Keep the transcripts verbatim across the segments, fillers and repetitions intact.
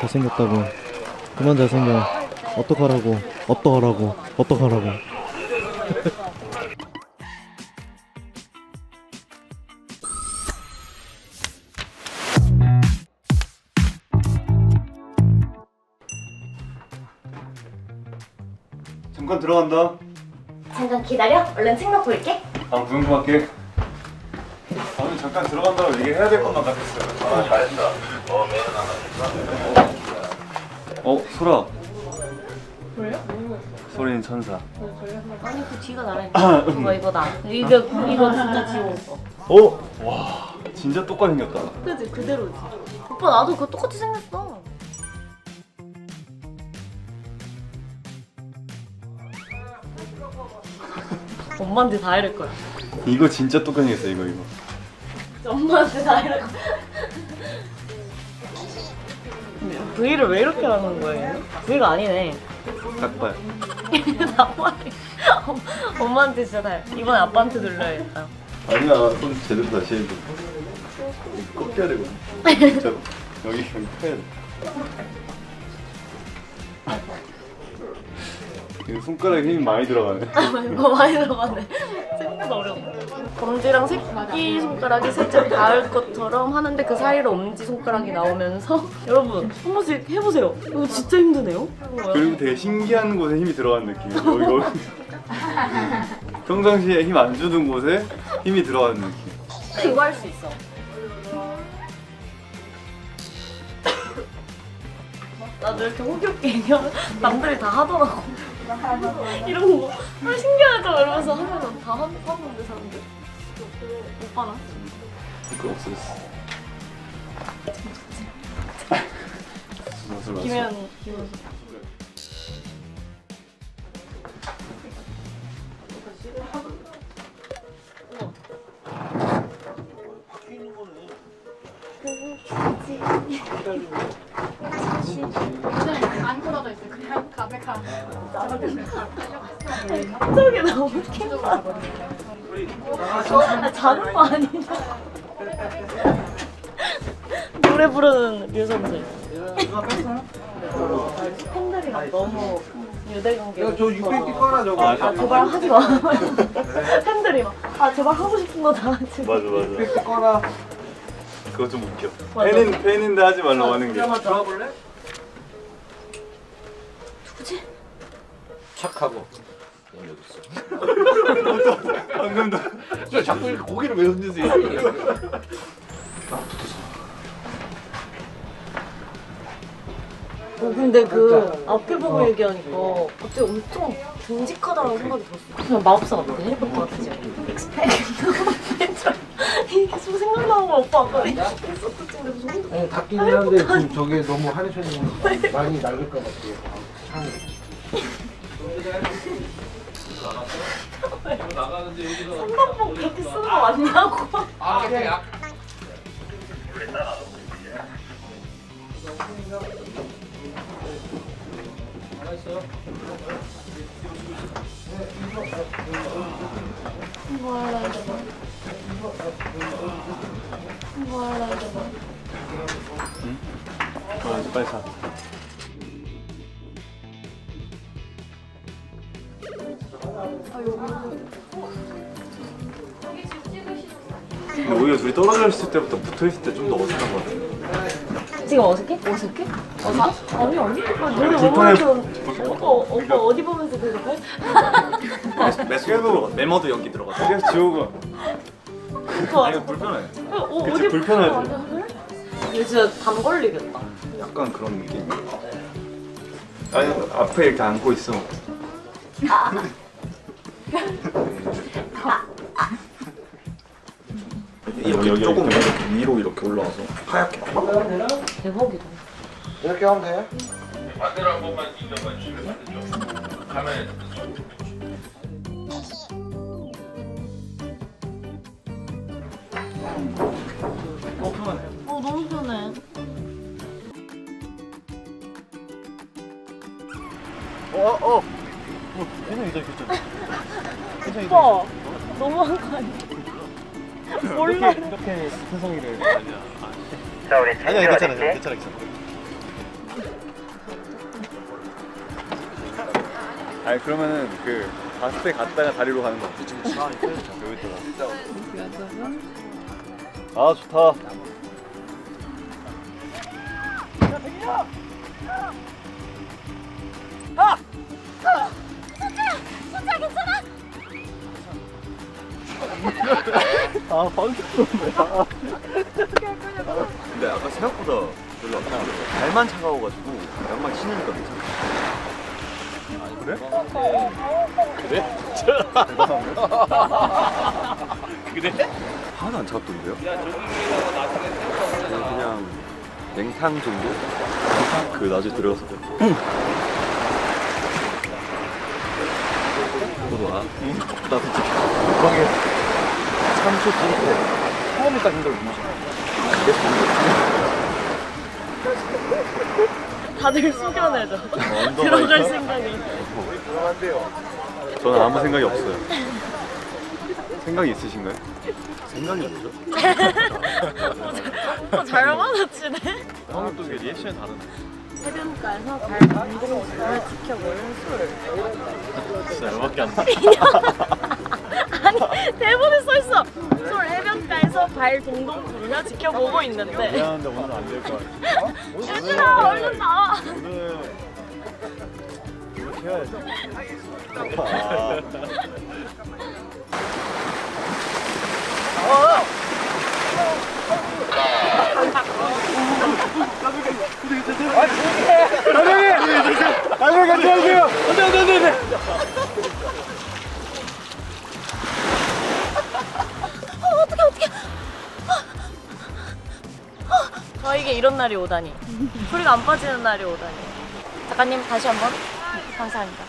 잘생겼다고. 그만 잘생겨. 어떡하라고. 어떡하라고. 어떡하라고. 잠깐 들어간다. 잠깐 기다려. 얼른 책 놓고 올게. 아, 구경 좀 할게. 오늘 잠깐 들어간다고 얘기해야 될 것만 같았어요. 아, 잘했다. 어, 매일 나가니까. 어, 소라. 왜요? 소리는 천사. 아니 그 뒤가 나라니까. 이거 이거다. 이거 이거 진짜 지웠어. 어? 와, 진짜 똑같이 생겼다. 그지 그대로지. 오빠 나도 그거 똑같이 생겼어. 엄마한테 다 이럴 거야. 이거 진짜 똑같이 생겼어, 이거 이거. 엄마한테 다 이럴 거야. V를 왜 이렇게 하는 거예요? V가 아니네. 닭발. 닭발이. 엄마한테 진짜 다. 이번에 아빠한테 눌러야겠다. 아니야, 손 제대로 다시 해줘. 이거 꺾여야 되거든. 진짜 여기 여기 펴야 돼. 이거 손가락에 힘이 많이 들어가네. 이거 많이 들어가네. 생각보다 어려워. 검지랑 새끼 손가락이 살짝 닿을 것처럼 하는데 그 사이로 엄지 손가락이 나오면서 여러분 한 번씩 해보세요. 이거 진짜 힘드네요. 그리고 되게 신기한 곳에 힘이 들어가는 느낌. 여기 여기. 평상시에 힘 안 주는 곳에 힘이 들어가는 느낌. 이거 할 수 있어. 나도 이렇게 호기롭게 얘기하면 남들이 다 하더라고. 이런 거 아, 신기하다 이러면서 하면 다 하, 하는데 사람들. 오빠는? 그거 없었어. 김혜연이 김혜연. 안 풀어져 있어. 그냥 가be 가. 갑자기 너무 킹받아. 아, 자는 거 아니냐? 노래 부르는 류선재. 팬들이랑 너무 유대관계. 야, 저 육백 개 꺼라 저거. 아 제발 하지 마. 팬들이 막 아 제발 하고 싶은 거 다 하지 마. 맞아 맞아. 육백 개 꺼라. 그거 좀 웃겨. 맞아. 팬인 팬인데 하지 말라고 하는 게. 들어볼래? 누구지? 착하고. 방금도. 저 자꾸 이렇게 고개를 왜 흔드세요? 어, 근데 그 앞에 보고 얘기하니까 갑자기 엄청 듬직하다는 생각이 들었어. 그냥 마법사 같아. 해리포터 같아 지금. 엑스펙트. 이게 계속 생각나는 거 오빠 아까 있었던 데 무슨 네, 닿긴 하는데 지금 저게 너무 하늘천이 많이 날릴 것 같아요. 창이. 생각보다 그렇게 쓰는 거 맞냐고. 아, 그래. 뭐 할라 이거. 뭐 할라 이거. 응? 어, 이제 빨리 사. 근데 오히려 둘이 떨어져 있을 때부터 붙어 있을 때 좀 더 어색한 것 같아. 지금 어색해? 어색해? 어색? 아니 아니. 아, 노래 불편해. 너무 오빠 오빠 어디 보면서 그렇게? 계속 메모도 연기 들어가서 계속 지호가. 좋아. 아 이거 불편해. 어, 그치, 어디 불편하지. 아, 그래? 이거 진짜 담 걸리겠다. 약간 그런 느낌. 아니 앞에 이렇게 안고 있어. 이렇게 여기, 조금 여기. 이렇게 위로 이렇게 올라와서 하얗게 대박이다. 이렇게 하면 돼. 반대로 한 번만 인정만 주면 안 되죠? 카메라에 어 편하네. 어 너무 편해. 어 어. 어 괜찮아 괜찮아 괜찮아. 오빠 너무한 거 아니야? 몰라. 이렇게 세상이를. 자 우리 아니야 괜찮아 괜찮아 괜찮아. 아니 그러면은 그 갔을 때 갔다가 다리로 가는 거. 그치 그치. 아 있어요. 여기 있더라. 아 좋다. 아 방금 쏘네. 근데 아까 생각보다 별로 안 차가워. 발만 차가워가지고 양말 신으니까 괜찮아. 그래? 그래? 진짜? 그래? 하나도 안 차갑던데요? 그냥 냉탕 정도? 그 낮에 들어갔을 때. 너도 아? 응? 나 솔직히 방에 삼 초 찌릿해. 처음에 딱 힘들어. 다들 숙연해져. 들어갈 생각이. 저는 아무 생각이 없어요. 생각이 있으신가요? 생각이 뭐죠? 어, 잘 받아치네. 형은 또 리액션이 다르네. 해변가에서 발 동동을 지켜보는 술. 진짜 열받게 안 나. 아니 대본에 써있어. 술 해변가에서 발 동동 구르며 지켜보고 있는데. 미안한데 오늘 안 될 것 같아. 얘들아 얼른 나와. 오늘 이렇게 해야지. 아. 어떡해 어떡해. 저에게 이런 날이 오다니. 소리가 안 빠지는 날이 오다니. 작가님 다시 한번 감사합니다.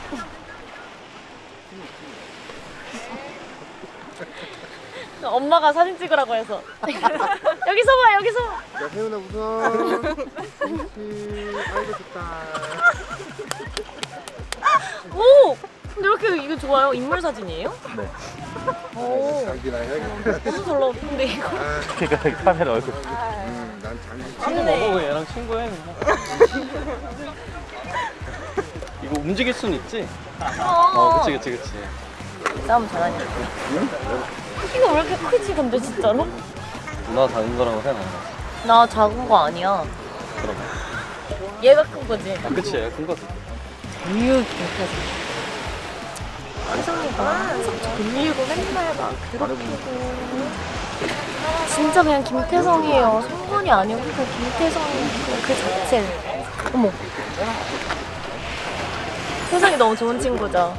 엄마가 사진 찍으라고 해서. 여기서 봐 여기서 봐. 야 세훈아 웃어. 그렇지. 아이고 좋다. 오! 근데 왜 이렇게 이거 좋아요? 인물 사진이에요? 네. 오. 장기나 해야겠다. 너무 잘 나오는데 이거. 그러니까 카메라 얼굴. 음, 난 장기. 맞네. 얘랑 친구해. 이거 움직일 순 있지? 어, 그치 그치 그치. 싸움 잘하냐? 키가 왜 이렇게 크지 근데 진짜로? 누나 다닌 거라고 생각 안 나. 나 작은 거 아니야. 그럼. 얘가 큰 거지. 아 그치 큰 거지. 유유 김태성. 혜성이가 항상 돌리고 맨날 막 괴롭히고. 진짜 그냥 김태성이에요. 성분이 아니고 그냥 김태성 그 자체. 어머. 혜성이 너무 좋은 친구죠.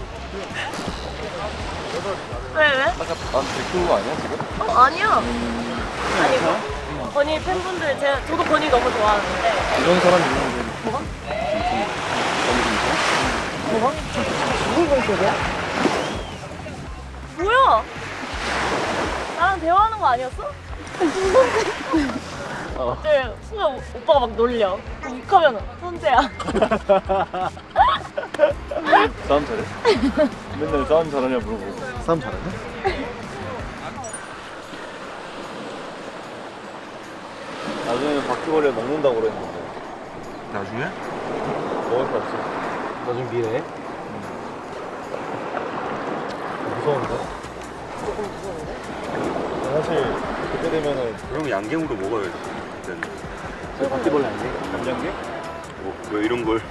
왜 왜? 아까 난 되게 큰거 아니야 지금? 어 아니야. 아니고. 건희 팬분들 제가 저도 건희 너무 좋아하는데. 이런 사람 있는데. 뭐가? 뭐가? 무슨 소리야? 뭐야? 나랑 대화하는 거 아니었어? 어. 네, 순간 오- 오빠가 막 놀려. 욱하면 선재야. 싸움 잘해? 맨날 싸움 잘하냐 물어보고. 싸움 잘하냐? 나중에는 바퀴벌레 먹는다고 그랬는데. 나중에? 먹을 거 없어. 나중 미래. 무서운데? 조금 무서운데? 사실 그때 되면은 그럼 양갱으로 먹어야지. 그때는. 바퀴벌레 아니야? 간장게? 뭐, 왜 이런 걸.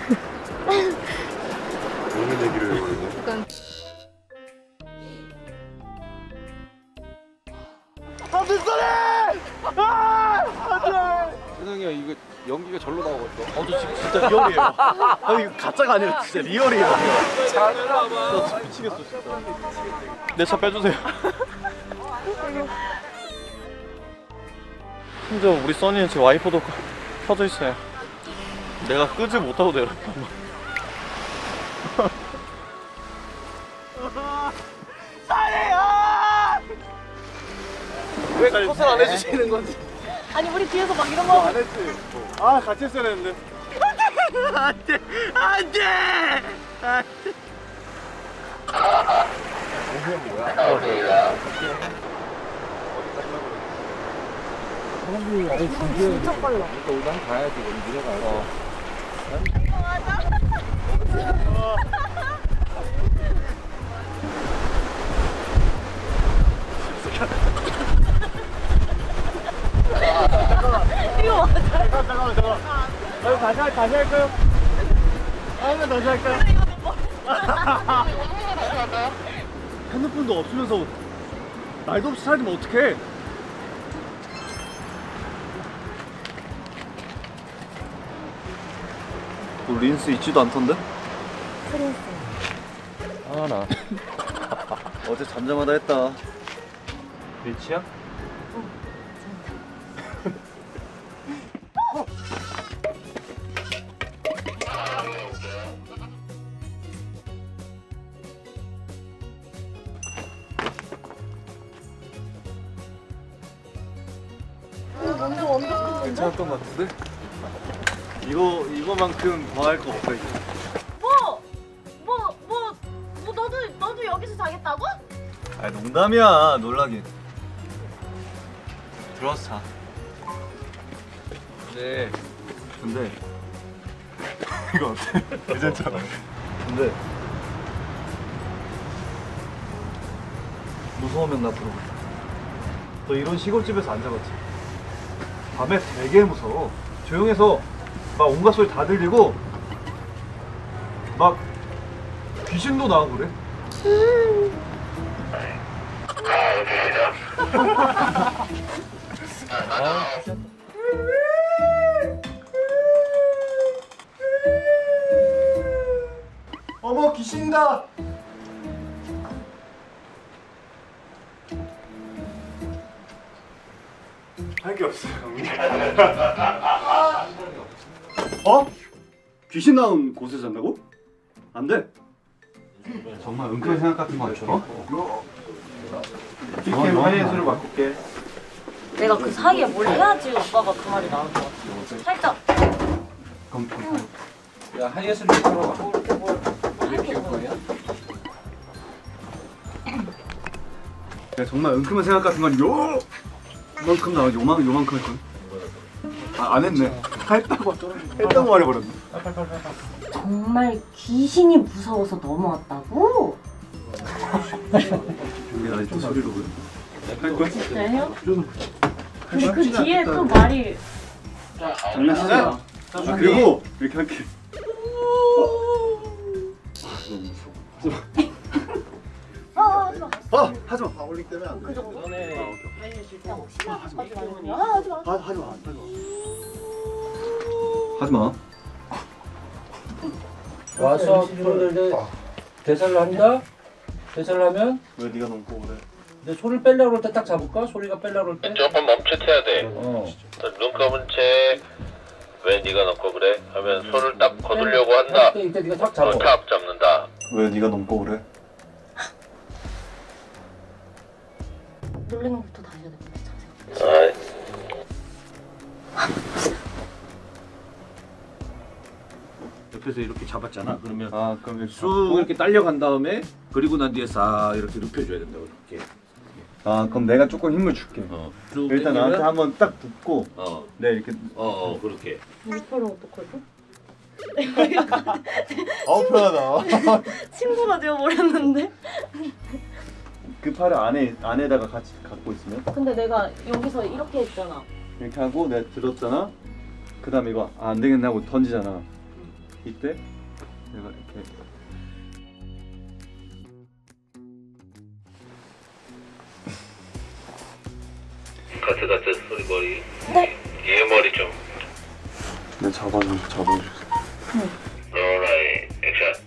먹는 얘기를 해버리네. 세상이야 이거 연기가 절로 나오겠어. 어저 지금 진짜 리얼이에요. 아니 이거 가짜가 아니라 진짜 리얼이에요. 나 진짜 미치겠어 진짜. 내 차 빼주세요. 심지어 우리 써니는 제 와이퍼도 켜져 있어요. 내가 끄지 못하고 내렸다. 왜 컷을 안 해주시는 건지. 아니 우리 뒤에서 막 이런 거 하고. 했지. 아 같이 했어야 했는데. 안돼 안돼. 사람들이 아니 준비해. 진짜 빨라. 그러니까 우리도 한 가야지. 우리 니네가 알아. 어. 이거 맞아. 잠깐만 잠깐만. 아, 다시 할 다시 할까요? 아니면 다시 할까요? 핸드폰도 없으면서 날도 없이 살면 어떡해? 뭐 린스 있지도 않던데? 프린스. 아 나 어제 잠잠하다 했다. 린치야? 먼저 완벽한 괜찮았던 것 같은데? 이거 이거만큼 더 할 거 없어 이제. 뭐? 뭐? 뭐? 뭐 너도 너도 여기서 자겠다고? 아 농담이야 놀라긴. 들어와서 자. 네. 근데 이거 어때? 괜찮잖아. 근데 무서우면 나 부르고. 너 이런 시골집에서 안 잡았지? 밤에 되게 무서워. 조용해서 막 온갖 소리 다 들리고 막 귀신도 나오고 그래. 어머 귀신이다. 할 게 없어요. 어? 귀신 나온 곳에서 잔다고? 안 돼. 정말 은근 생각 같은 거 어? 빅캠 하이엔스로 바꿀게. 내가 그 사이에 뭘 해야지 오빠가 그 말이 나올 것 같아. 살짝. 그럼 그럼. 야 하이엔스로 바꿔봐. 이렇게 뭘 할게 거야? 내가 정말 은큼한 생각 같은 건 요. 만큼 나와 요만 요만큼 했거든. 아, 안 했네. 했다고 했다고 말해버렸네. 정말 귀신이 무서워서 넘어왔다고? 이게 나 또 소리로 그래. 할 거야? 그래요? 근데 그 뒤에 또 말이 장난치자. 아, 그리고 이렇게 할게. 아, 하지 마. 아 하지 마. 파울링 때문에 안 돼. 그 정도? 아, 야, 오케이. 시간 하지 마. 아, 하지 마. 하, 하지 마. 하지 마. 하지 마. 와서 손을 이제 대사를 한다? 대사를 하면 왜 네가 넘고 그래? 내 손을 빼려고 할 때 딱 잡을까? 소리가 빼려고 할 때? 조금 멈칫해야 돼. 어. 눈 감은 채 왜 네가 넘고 그래? 하면 손을 딱 거두려고 한다. 이때, 이때 네가 탁 잡아. 어, 탑 잡는다. 왜 네가 넘고 그래? 놀리는 것부터 다시 해야 될 것 같아. 아이, 옆에서 이렇게 잡았잖아. 그러면 아 그럼 이렇게 쑥 이렇게 딸려간 다음에 그리고 난 뒤에 싹 이렇게 눕혀줘야 된다고 이렇게. 아 그럼 내가 조금 힘을 줄게. 어. 쭉 일단 당기면- 나한테 한번 딱 붙고 어. 내 이렇게 어, 어 그렇게. 목표는 어떡하지? 아우 편하다. 친구가 되어버렸는데? 그 팔을 안에 안에다가 같이 갖고 있으면 근데 내가 여기서 이렇게 했잖아. 이렇게 하고 내가 들었잖아. 그다음에 이거 아, 안 되겠네 하고 던지잖아. 이때 내가 이렇게 가트 가트 소리 머리. 네. 얘 머리 좀. 내가 잡아줘 잡아줘. 롤라이 액션.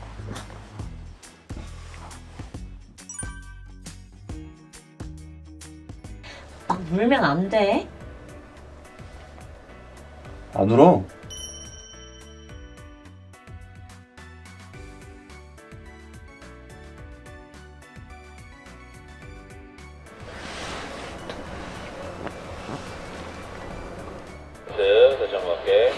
막 물면 안 돼. 안 울어. 네, 다시 한번 할게.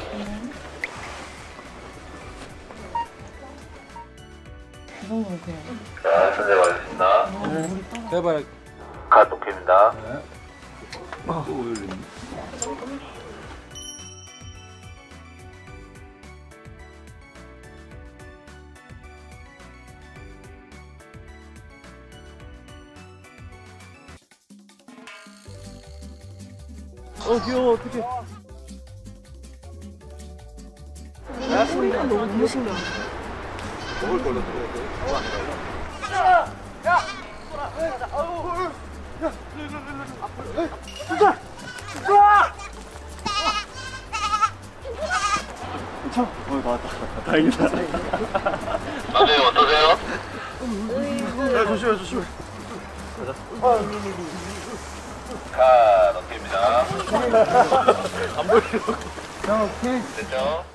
이거는 그냥. 자, 선생 가겠습니다. 해봐요. 가독입니다. 어 귀여워 어떡해. 신기하다. 너무 신기하다. 먹을 걸로 괜찮아? 어, 나왔다. 다행이다. 선생님 어떠세요? 야, 조심해, 조심해. 가 넘깁니다. 안 보이려고. 자, 오케이. 됐죠?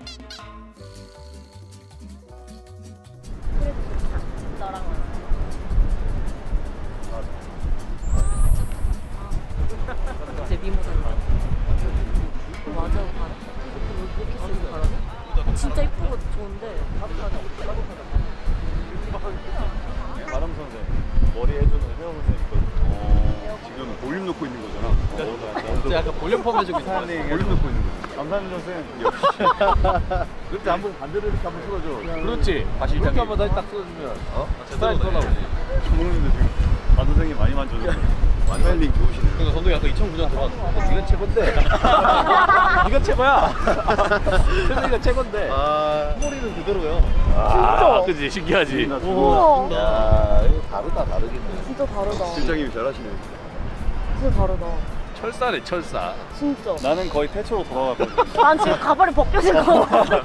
제 미모잖아. 맞아, 바로? 이렇게 쓰고 바로네? 진짜 이쁘고 좋은데. 바람 선생. 머리 해주는 헤어 선생님 있거든. 어, 지금 볼륨 넣고 있는 거잖아. 진짜 약간 볼륨 펌해주고 사장님 볼륨 넣고 있는 거지. 감사합니다, 선생님. 역시. 그때 한번 반대로 이렇게 한번 틀어줘. 그렇지. 다시 이렇게 이렇게 한번 한번 다시 딱 틀어주면, 어? 제대로 떠나오지. 모르는데 지금 반 선생님 많이 만져줬어. 스타일링 좋으시네. 그러니까 선동이 아까 이천구 년 들어왔는데 네가 최고인데. 네가 최고야. 선동이가 최고인데. 아, 머리는 그대로야. 아, 그지 신기하지. 우와. 야, 이거 다르다, 다르긴 해. 진짜 다르다. 실장님이 잘하시네. 진짜 다르다. 철사네 철사. 진짜. 나는 거의 태초로 돌아갔거든. 난 지금 가발이 벗겨진 거 같아.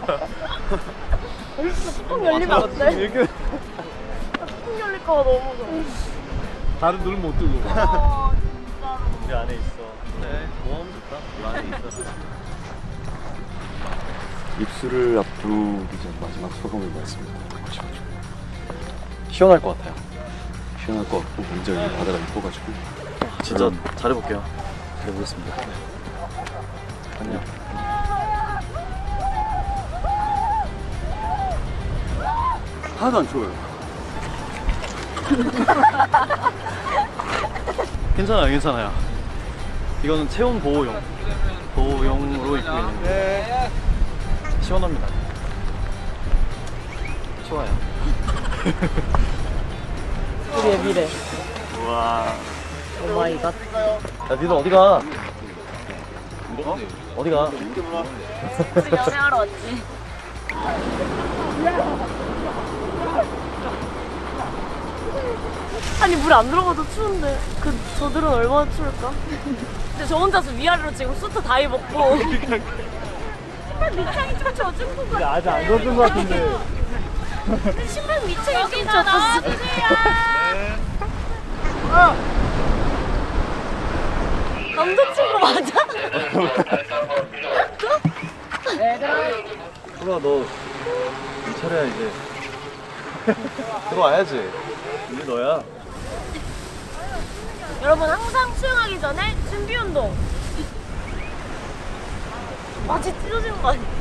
뚜껑 열리면 안 돼? 이렇게 뚜껑 열릴까봐 너무 무서워. 다른 눈을 못 뜨고. 아, 진짜로. 우리 안에 있어. 네, 모험 좋다. 우리 안에 있어. 입술을 앞두기 전 마지막 소감을 말씀드리고 시원할 것 같아요. 시원할 것 같고 굉장히 바다가 이뻐가지고 진짜 잘해볼게요. 잘해보겠습니다. 안녕. 하나도 안 추워요. 괜찮아요, 괜찮아요. 이거는 체온 보호용, 보호용으로 입고 있는데 시원합니다. 좋아요. 우리의 미래. 우와. 오 마이 갓. 야, 니들 어디 가? 어? 어디 가? 연애하러 왔지. 아니 물 안 들어가도 추운데 그 저들은 얼마나 추울까? 근데 저 혼자서 위아래로 지금 수트 다 입었고 신발 밑창이 좀 젖은 것 같아. 아직 안 젖은 것 같은데. 근데 신발 밑창이 좀 젖었어. 남자친구 맞아? 소라 너 차례야 이제. 들어와야지. 이제 너야. 여러분 항상 수영하기 전에 준비 운동. 마치 찢어지는 거 아니야?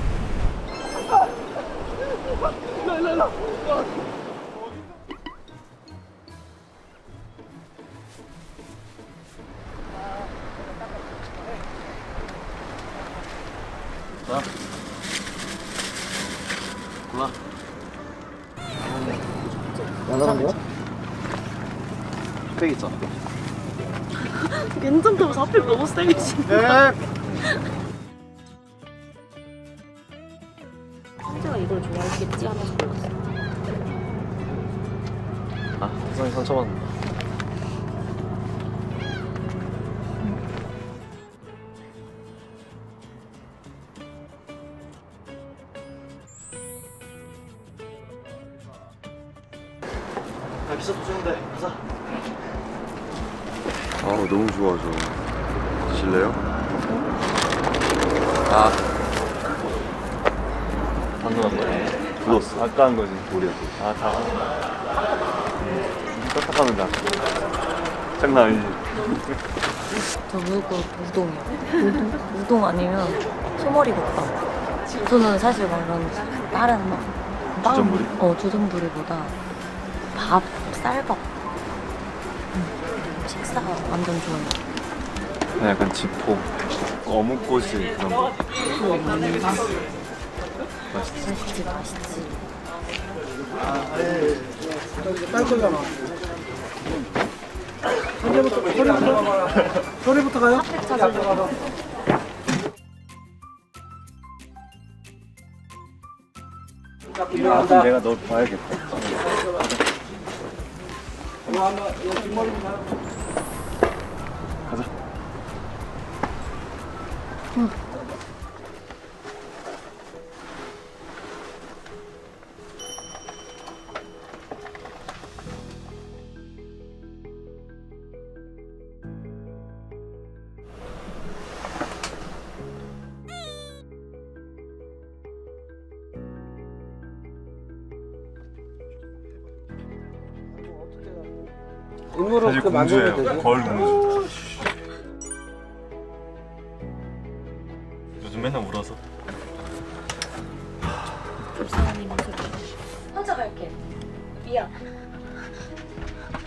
자, 골라. 나가는 거야? 흑백 있잖아. 괜찮다면서 하필 너무 세게 치는 네. 상대가 이걸 좋아했겠지 하면서 골랐어. 아, 세상에 상처받는다. 야, 기차 도착인데 가자. 아 너무 좋아져. 드실래요? 아, 방금 한 거야? 굳었어. 아까 한 거지. 우리야. 아, 다. 딱딱하면 다. 장난 아니지. 저 무조건 우동이요. 우동, 우동 아니면 소머리 볶음. 저는 사실 막 이런 다른 막 빵, 주전부리? 어 주전부리보다 밥, 쌀밥 음, 식사 완전 좋아해요. 약간 지포, 어묵꼬시 그런 거. 맛있지. 맛있지 맛있지. 딸 거잖아. 언제부터 소리부터 소리부터 가요? 핫팩 찾아줘. 아, 그럼 내가 널 봐야겠다. 이거 한번 이거 뒷머리 좀 하라. 가자. 일부러 사실 그렇게 만들면 공주예요. 되지. 거울 공주. 요즘 맨날 울어서. 혼자 갈게. 미안.